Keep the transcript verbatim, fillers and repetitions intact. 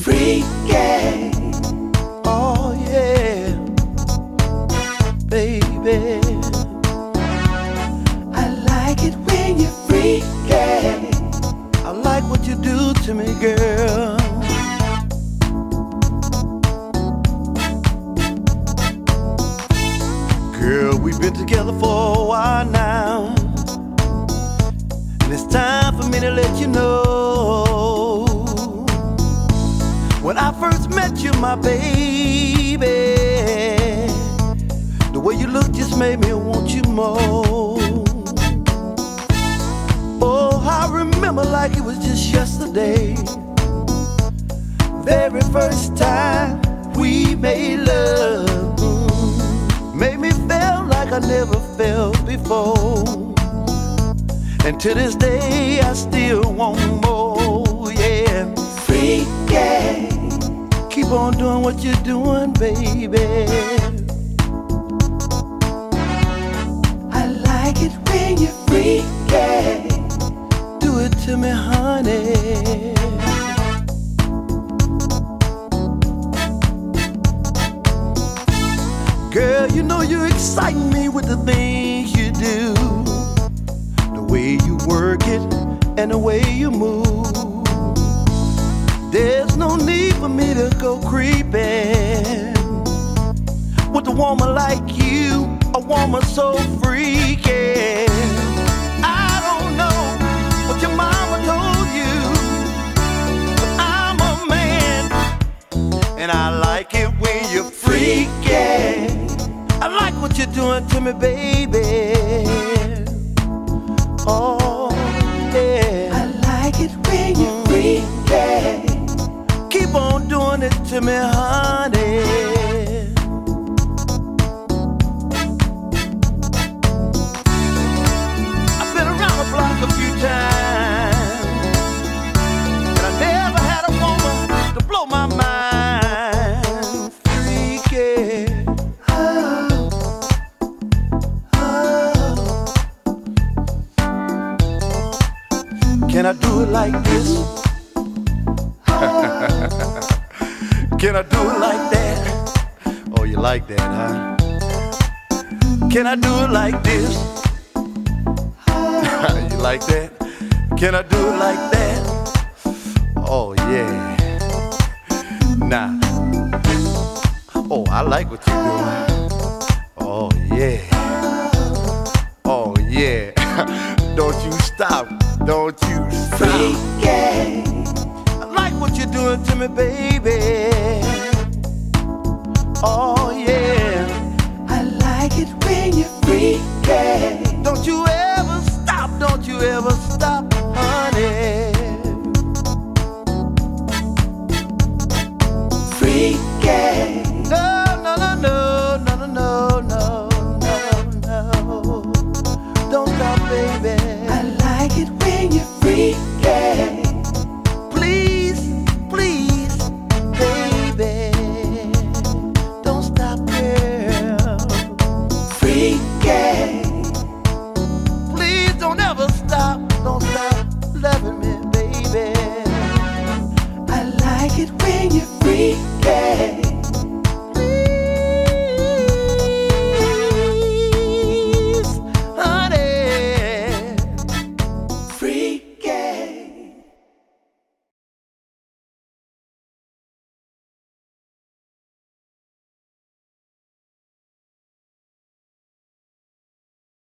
freaky. Oh yeah, baby. I like it when you're freaky. I like what you do to me, girl. Girl, we've been together for a while now, and it's time for me to let you know. When I first met you, my baby, the way you look just made me want you more. Oh, I remember like it was just yesterday, very first time we made love. Made me feel like I never felt before, and to this day I still want more. Yeah, Freaky. keep on doing what you're doing, baby. I like it when you're freaky. Do it to me, honey. Girl, you know you excite me with the things you do, the way you work it and the way you move. There's no need for me to go creeping with a woman like you, a woman so freaky. I don't know what your mama told you, but I'm a man, and I like it when you're freaky. I like what you're doing to me, baby. Oh, yeah. I like it when you're freaky. Keep on doing it to me, honey. I've been around the block a few times, and I never had a woman to blow my mind. Freaky. Can I do it like this? Can I do it like that? Oh, you like that, huh? Can I do it like this? You like that? Can I do it like that? Oh, yeah. Nah. Oh, I like what you're doing. Oh, yeah. Oh, yeah. Don't you stop. Don't you stop. Freaky. I like what you're doing to me, baby. Oh, yeah. I like it when you're freaky. Don't you ever stop, don't you ever stop, honey. Freaky. No, no, no, no, no, no, no, no, no, no. Don't stop, baby. I like it when you're freaky. Please, please, baby. Don't stop, girl. Freaky. Please don't ever stop, don't stop loving me, baby. I like it when you're freaky.